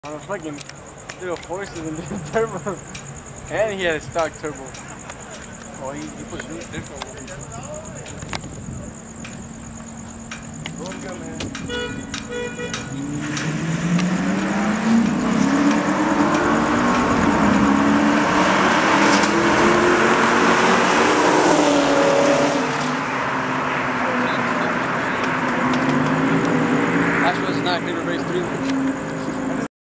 On a fucking little forces and did turbo. And he had a stock turbo. Oh, he put a different one.